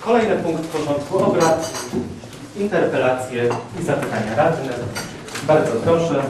Kolejny punkt porządku obrad. Interpelacje i zapytania radnych. Bardzo proszę.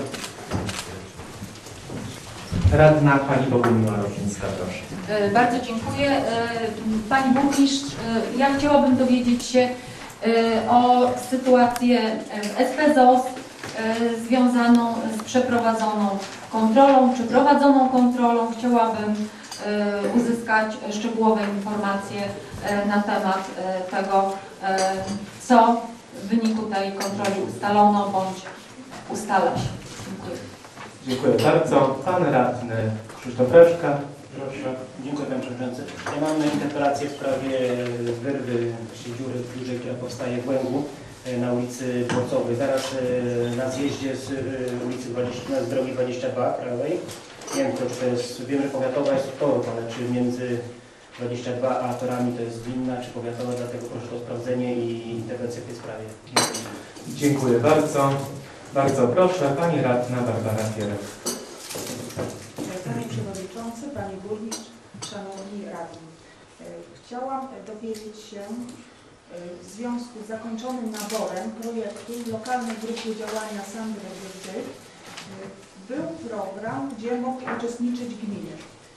Radna pani Bogumiła Rokińska, proszę. Bardzo dziękuję. Pani burmistrz, ja chciałabym dowiedzieć się o sytuację SPZOZ związaną z przeprowadzoną kontrolą czy prowadzoną kontrolą. Chciałabym uzyskać szczegółowe informacje na temat tego, co w wyniku tej kontroli ustalono bądź ustala się. Dziękuję. Dziękuję bardzo. Pan radny Krzysztof Reszka, proszę. Dziękuję Panie Przewodniczący. Ja mam interpelację w sprawie wyrwy, czyli dziury dużej, która powstaje w Łęgu na ulicy Dworcowej, zaraz na zjeździe z ulicy 20, z drogi 22 krajowej. Nie wiem, czy to jest, wiem, że powiatowa jest torów, ale czy między 22 a torami to jest gminna, czy powiatowa, dlatego proszę o sprawdzenie i interwencję w tej sprawie. Dziękuję bardzo. Bardzo proszę, pani radna Barbara Pierek. Panie Przewodniczący, Panie Burmistrz, Szanowni Radni. Chciałam dowiedzieć się w związku z zakończonym naborem projektu lokalnej grupy działania Sandry Wyrdy był program, gdzie mogli uczestniczyć gminy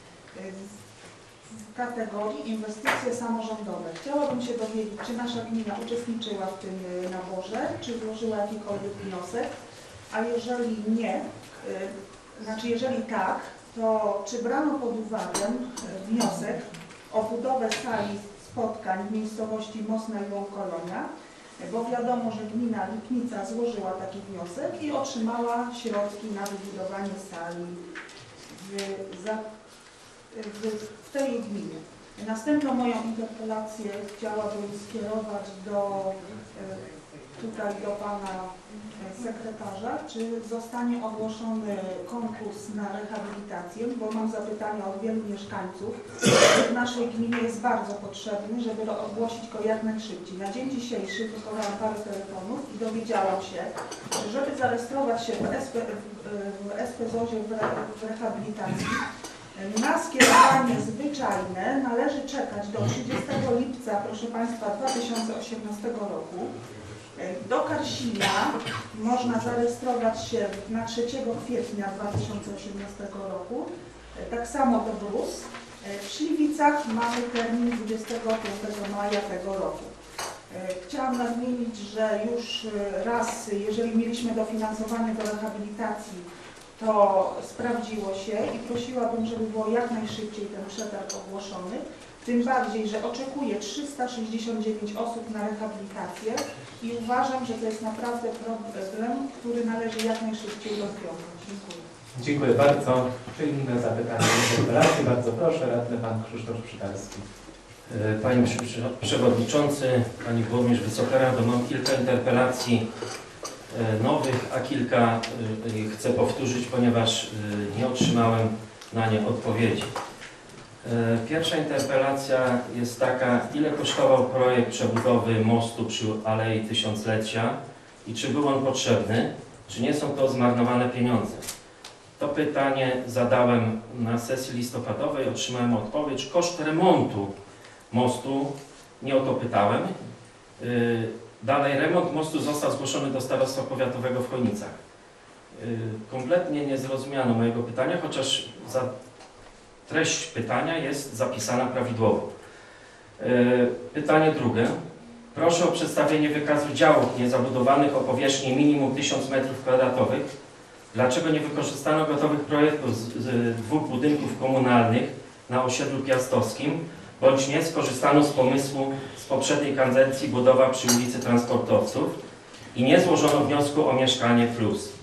w kategorii inwestycje samorządowe. Chciałabym się dowiedzieć, czy nasza gmina uczestniczyła w tym naborze, czy złożyła jakikolwiek wniosek, a jeżeli nie, znaczy jeżeli tak, to czy brano pod uwagę wniosek o budowę sali spotkań w miejscowości Mosna i Łąkolonia, bo wiadomo, że gmina Lipnica złożyła taki wniosek i otrzymała środki na wybudowanie sali w tej gminie. Następną moją interpelację chciałabym skierować tutaj do Pana Sekretarza, czy zostanie ogłoszony konkurs na rehabilitację, bo mam zapytania od wielu mieszkańców. W naszej gminie jest bardzo potrzebny, żeby ogłosić go jak najszybciej. Na dzień dzisiejszy wykonałam parę telefonów i dowiedziałam się, że żeby zarejestrować się w SPZOZ-ie w rehabilitacji, na skierowanie zwyczajne należy czekać do 30 lipca, proszę Państwa, 2018 roku. Do Karsina można zarejestrować się na 3 kwietnia 2018 roku. Tak samo do Brus. W Śliwicach mamy termin 25 maja tego roku. Chciałam nadmienić, że już raz, jeżeli mieliśmy dofinansowanie do rehabilitacji, to sprawdziło się i prosiłabym, żeby było jak najszybciej ten przetarg ogłoszony. Tym bardziej, że oczekuje 369 osób na rehabilitację i uważam, że to jest naprawdę problem, który należy jak najszybciej rozwiązać. Dziękuję. Dziękuję bardzo. Czy inne zapytania i interpelacje? Bardzo proszę, radny pan Krzysztof Przytalski. Panie Przewodniczący, Pani Burmistrz, Wysoka Rado, mam kilka interpelacji nowych, a kilka chcę powtórzyć, ponieważ nie otrzymałem na nie odpowiedzi. Pierwsza interpelacja jest taka, ile kosztował projekt przebudowy mostu przy Alei Tysiąclecia i czy był on potrzebny, czy nie są to zmarnowane pieniądze? To pytanie zadałem na sesji listopadowej, otrzymałem odpowiedź. Koszt remontu mostu, nie o to pytałem. Dalej, remont mostu został zgłoszony do Starostwa Powiatowego w Chojnicach. Kompletnie nie zrozumiano mojego pytania, chociaż treść pytania jest zapisana prawidłowo. Pytanie drugie. Proszę o przedstawienie wykazu działów niezabudowanych o powierzchni minimum 1000 m². Dlaczego nie wykorzystano gotowych projektów z 2 budynków komunalnych na osiedlu piastowskim, bądź nie skorzystano z pomysłu z poprzedniej kadencji budowa przy ulicy Transportowców i nie złożono wniosku o Mieszkanie Plus?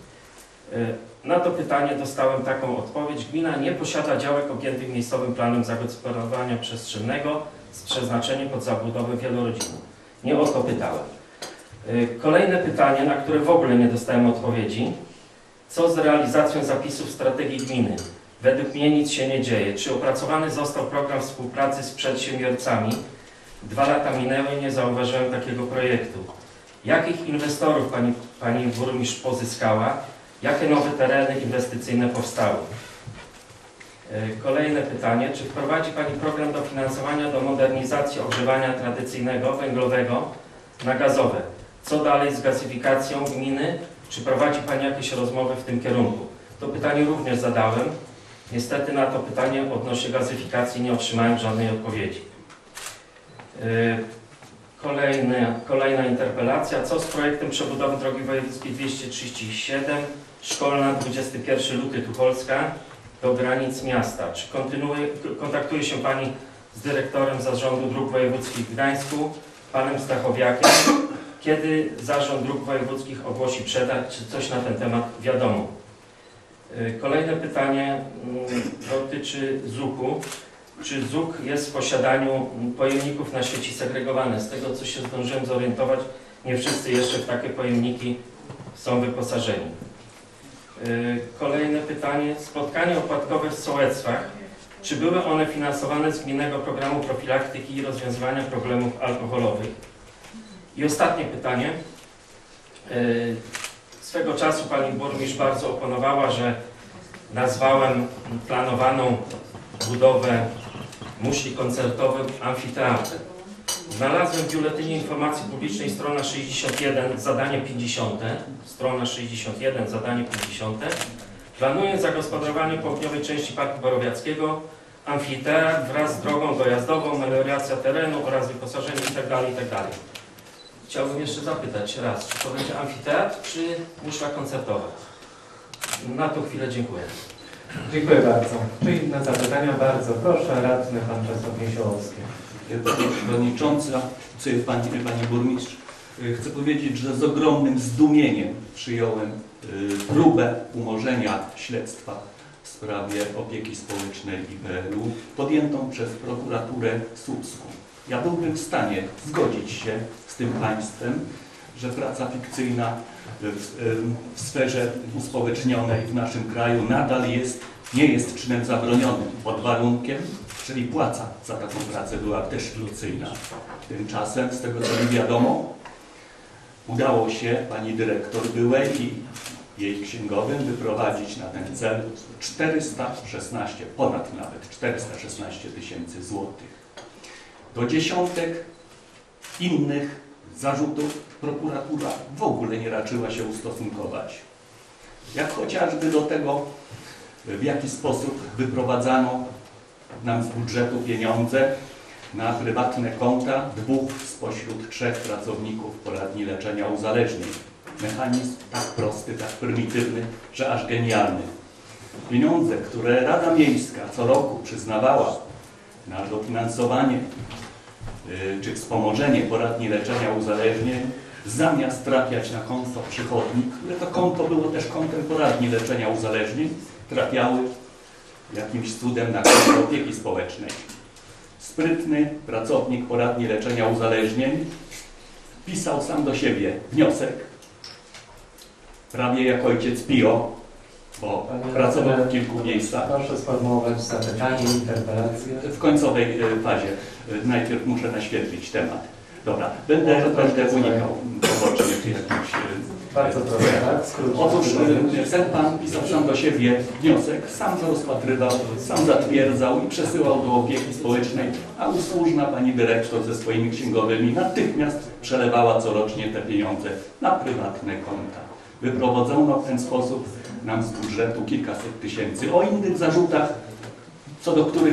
Na to pytanie dostałem taką odpowiedź. Gmina nie posiada działek objętych miejscowym planem zagospodarowania przestrzennego z przeznaczeniem pod zabudowę wielorodzinną. Nie o to pytałem. Kolejne pytanie, na które w ogóle nie dostałem odpowiedzi. Co z realizacją zapisów strategii gminy? Według mnie nic się nie dzieje. Czy opracowany został program współpracy z przedsiębiorcami? 2 lata minęły i nie zauważyłem takiego projektu. Jakich inwestorów pani burmistrz pozyskała? Jakie nowe tereny inwestycyjne powstały? Kolejne pytanie. Czy wprowadzi Pani program dofinansowania do modernizacji ogrzewania tradycyjnego, węglowego na gazowe? Co dalej z gazyfikacją gminy? Czy prowadzi Pani jakieś rozmowy w tym kierunku? To pytanie również zadałem. Niestety na to pytanie odnośnie gazyfikacji nie otrzymałem żadnej odpowiedzi. Kolejna interpelacja. Co z projektem przebudowy drogi wojewódzkiej 237, szkolna 21 luty Tucholska do granic miasta? Czy kontaktuje się Pani z dyrektorem Zarządu Dróg Wojewódzkich w Gdańsku, panem Stachowiakiem? Kiedy Zarząd Dróg Wojewódzkich ogłosi przetarg? Czy coś na ten temat wiadomo? Kolejne pytanie dotyczy ZUK-u. Czy ZUK jest w posiadaniu pojemników na sieci segregowane? Z tego, co się zdążyłem zorientować, nie wszyscy jeszcze w takie pojemniki są wyposażeni. Kolejne pytanie. Spotkania opłatkowe w sołectwach. Czy były one finansowane z gminnego programu profilaktyki i rozwiązywania problemów alkoholowych? I ostatnie pytanie. Swego czasu Pani burmistrz bardzo oponowała, że nazwałem planowaną budowę muszli koncertowych amfiteatrem. Znalazłem w Biuletynie Informacji Publicznej strona 61, zadanie 50. Strona 61, zadanie 50. Planując zagospodarowanie południowej części Parku Borowiackiego, amfiteatr wraz z drogą dojazdową, melioracja terenu oraz wyposażenie itd. itd. Chciałbym jeszcze zapytać raz, czy to będzie amfiteatr, czy muszla koncertowa? Na tą chwilę dziękuję. Dziękuję bardzo. Czy inne zapytania? Bardzo proszę, radny pan Czesław Niesiołowski. Pani Przewodnicząca, Pani Burmistrz, chcę powiedzieć, że z ogromnym zdumieniem przyjąłem próbę umorzenia śledztwa w sprawie opieki społecznej IPL-u podjętą przez prokuraturę słupską. Ja byłbym w stanie zgodzić się z tym państwem, że praca fikcyjna w sferze uspołecznionej w naszym kraju nadal nie jest czynem zabronionym, pod warunkiem, czyli płaca za taką pracę była też fikcyjna. Tymczasem, z tego co mi wiadomo, udało się pani dyrektor byłej i jej księgowym wyprowadzić na ten cel 416, ponad nawet 416 tysięcy złotych. Do dziesiątek innych zarzutów prokuratura w ogóle nie raczyła się ustosunkować. Jak chociażby do tego, w jaki sposób wyprowadzano nam z budżetu pieniądze na prywatne konta 2 spośród 3 pracowników poradni leczenia uzależnień. Mechanizm tak prosty, tak prymitywny, że aż genialny. Pieniądze, które Rada Miejska co roku przyznawała na dofinansowanie czy wspomożenie poradni leczenia uzależnień, zamiast trafiać na konto przychodni, które to konto było też kontem poradni leczenia uzależnień, trafiały jakimś cudem na konto opieki społecznej. Sprytny pracownik poradni leczenia uzależnień pisał sam do siebie wniosek, prawie jak ojciec Pio, bo pracował w kilku miejscach. Proszę sformułować zapytanie, interpelację. W końcowej fazie. Najpierw muszę naświetlić temat. Dobra, będę unikał pobocznych jakichś... Bardzo proszę, tak? Otóż ten pan pisał sam do siebie wniosek, sam to rozpatrywał, sam zatwierdzał i przesyłał do opieki społecznej, a usłużna pani dyrektor ze swoimi księgowymi natychmiast przelewała corocznie te pieniądze na prywatne konta. Wyprowadzono w ten sposób nam z budżetu kilkaset tysięcy. O innych zarzutach, co do których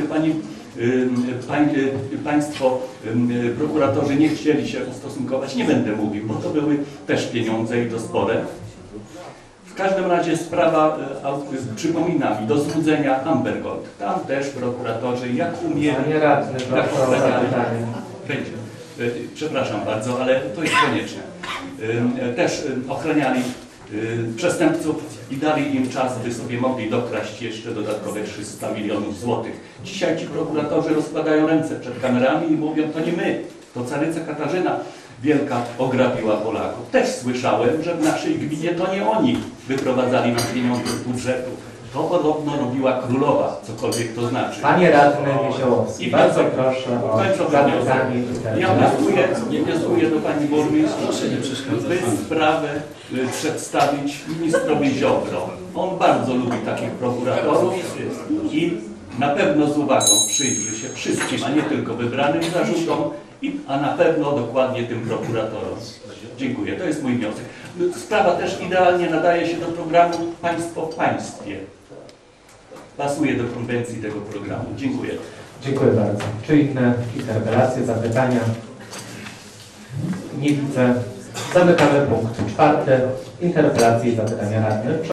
Państwo prokuratorzy nie chcieli się ustosunkować, nie będę mówił, bo to były też pieniądze i to spore. W każdym razie sprawa, przypomina mi, do złudzenia Amber Gold. Tam też prokuratorzy, jak umieli... Panie radny, proszę o zapytanie. Będzie. Przepraszam bardzo, ale to jest konieczne. Też ochraniali przestępców i dali im czas, by sobie mogli dokraść jeszcze dodatkowe 300 milionów złotych. Dzisiaj ci prokuratorzy rozkładają ręce przed kamerami i mówią, to nie my, to caryca Katarzyna Wielka ograbiła Polaków. Też słyszałem, że w naszej gminie to nie oni wyprowadzali nam pieniądze z budżetu. To podobno robiła królowa, cokolwiek to znaczy. Panie radny Niesiołowski, bardzo proszę o zapytanie. Ja wnioskuję do pani burmistrz, by sprawę przedstawić ministrowi Ziobro. On bardzo lubi takich prokuratorów i na pewno z uwagą przyjrzy się wszystkim, a nie tylko wybranym zarzutom, a na pewno dokładnie tym prokuratorom. Dziękuję. To jest mój wniosek. Sprawa też idealnie nadaje się do programu Państwo w Państwie. Pasuje do konwencji tego programu. Dziękuję. Dziękuję bardzo. Czy inne interpelacje, zapytania? Nie widzę. Zamykamy punkt 4. Interpelacje i zapytania radnych.